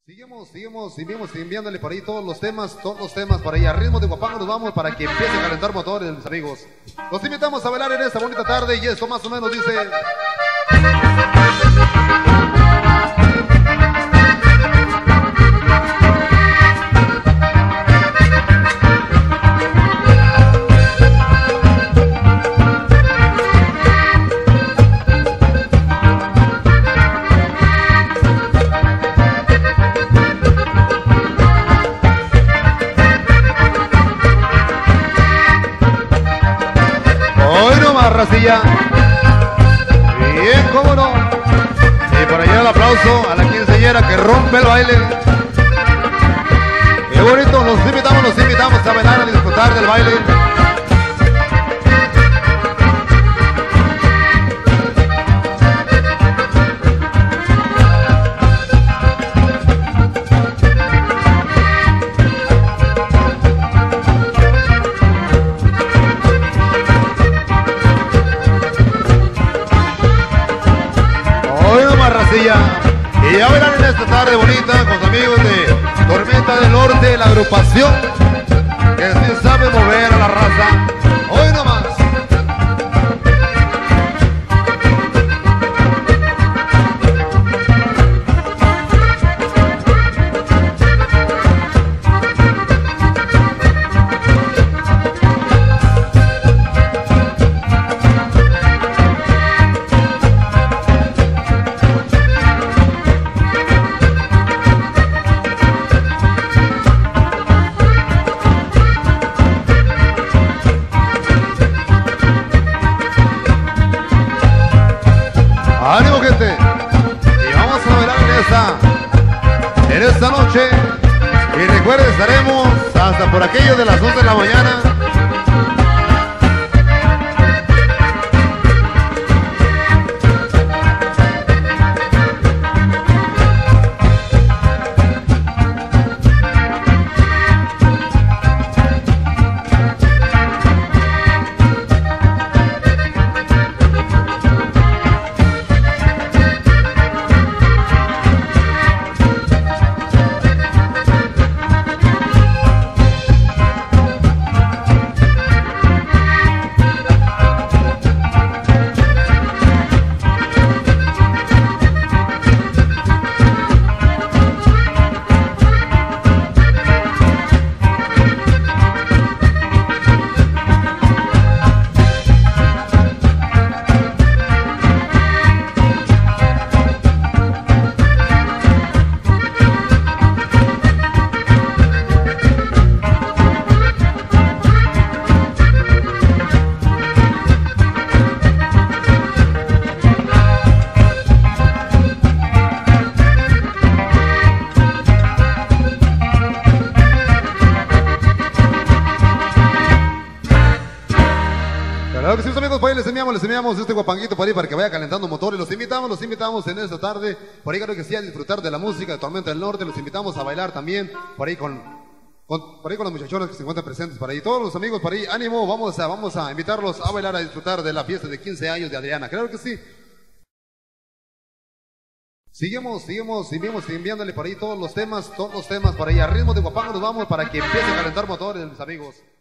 Seguimos enviándole por ahí todos los temas por ahí. A ritmo de guapango nos vamos para que empiece a calentar motores, mis amigos. Los invitamos a bailar en esta bonita tarde y esto más o menos dice... Racilla, bien, cómo no. Y por allá el aplauso a la quinceañera que rompe el baile. Qué bonito, los invitamos a bailar, a disfrutar del baile. Y a bailar en esta tarde bonita con los amigos de Tormenta del Norte, la agrupación que sí sabe mover a la raza. Hoy nomás. ¡Ánimo, gente! Y vamos a bailar en esta noche. Y recuerden, estaremos hasta por aquello de las 11 de la mañana. Claro que sí, amigos, por ahí les enviamos este guapanguito por ahí para que vaya calentando motores. Los invitamos en esta tarde, por ahí claro que sí, a disfrutar de la música de Tormenta del Norte. Los invitamos a bailar también, por ahí con los muchachones que se encuentran presentes por ahí. Todos los amigos por ahí, ánimo, vamos a invitarlos a bailar, a disfrutar de la fiesta de 15 años de Adriana. Claro que sí. Seguimos enviándole por ahí todos los temas por ahí. A ritmo de guapango nos vamos para que empiece a calentar motores, mis amigos.